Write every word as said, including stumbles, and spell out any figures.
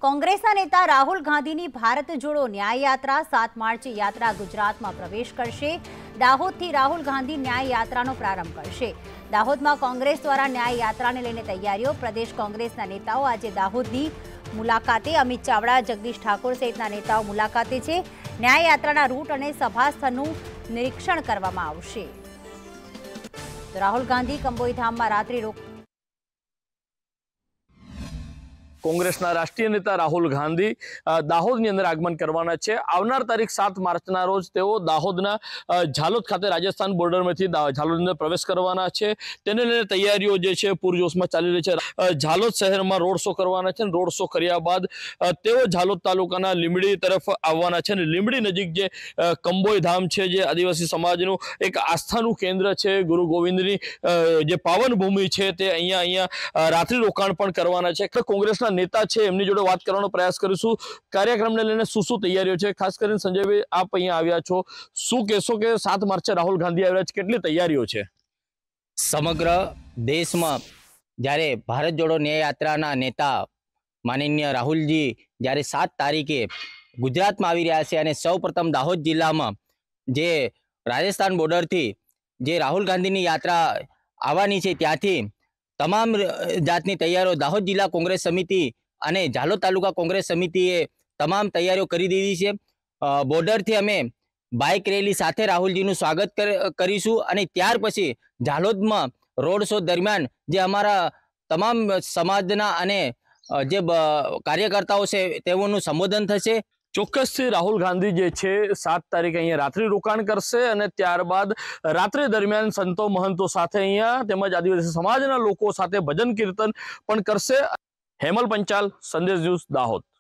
કોંગ્રેસના નેતા રાહુલ ગાંધીની ભારત જોડો ન્યાય યાત્રા સાત માર્ચે યાત્રા ગુજરાતમાં પ્રવેશ કરશે। દાહોદથી રાહુલ ગાંધી ન્યાય યાત્રાનો પ્રારંભ કરશે। દાહોદમાં કોંગ્રેસ દ્વારા ન્યાય યાત્રાને લઈને તૈયારીઓ। પ્રદેશ કોંગ્રેસના નેતાઓ આજે દાહોદની મુલાકાતે, અમિત ચાવડા, જગદીશ ઠાકોર સહિતના નેતાઓ મુલાકાતે છે। ન્યાય યાત્રાના રૂટ અને સભા સ્થળનું નિરીક્ષણ કરવામાં આવશે। રાહુલ ગાંધી કંબોઈધામમાં રાત્રિ રોક કોંગ્રેસના રાષ્ટ્રીય નેતા રાહુલ ગાંધી દાહોદની અંદર આગમન કરવાના છે। આવનાર તારીખ સાત માર્ચના રોજ તેઓ દાહોદના ઝાલોદ ખાતે રાજસ્થાન બોર્ડરમાંથી ઝાલોદની અંદર પ્રવેશ કરવાના છે। તેને લઈને તૈયારીઓ જે છે પૂરજોશમાં ચાલી રહી છે। ઝાલોદ શહેરમાં રોડ શો કરવાના છે। રોડ શો કર્યા બાદ તેઓ ઝાલોદ તાલુકાના લીંબડી તરફ આવવાના છે। લીંબડી નજીક જે કંબોઈ ધામ છે, જે આદિવાસી સમાજનું એક આસ્થાનું કેન્દ્ર છે, ગુરુ ગોવિંદની જે પાવન ભૂમિ છે, તે અહીંયા અહીંયા રાત્રિ રોકાણ પણ કરવાના છે। કોંગ્રેસના નેતા છે, એમની જોડે વાત કરવાનો પ્રયાસ કરીશું। કાર્યક્રમને લઈને શું શું તૈયારીઓ છે, ખાસ કરીને સંજયભાઈ આપ અહીંયા આવ્યા છો, શું કહેશો કે સાત માર્ચે રાહુલ ગાંધી આવ્યા છે, કેટલી તૈયારીઓ છે? સમગ્ર દેશમાં જ્યારે ભારત જોડો ન્યાય યાત્રાના નેતા માનનીય રાહુલજી જ્યારે સાત તારીખે ગુજરાતમાં આવી રહ્યા છે અને સૌ પ્રથમ દાહોદ જિલ્લામાં જે રાજસ્થાન બોર્ડરથી જે રાહુલ ગાંધીની યાત્રા આવવાની છે, ત્યાંથી તમામ જાતની તૈયારીઓ દાહોદ જિલ્લા કોંગ્રેસ સમિતિ અને ઝાલોદ તાલુકા કોંગ્રેસ સમિતિએ તમામ તૈયારીઓ કરી દીધી છે। બોર્ડરથી અમે બાઇક રેલી સાથે રાહુલજીનું સ્વાગત કરીશું અને ત્યાર પછી ઝાલોદમાં રોડ શો દરમિયાન જે અમારા તમામ સમાજના અને જે કાર્યકર્તાઓ છે તેઓનું સંબોધન થશે। ચોક્કસથી રાહુલ ગાંધી જે છે સાત તારીખે અહીંયા રાત્રિ રોકાણ કરશે અને ત્યારબાદ રાત્રિ દરમિયાન સંતો મહંતો સાથે અહીંયા તેમજ આદિવાસી સમાજના લોકો સાથે ભજન કીર્તન પણ કરશે। હેમલ પંચાલ, સંદેશ ન્યૂઝ, દાહોદ।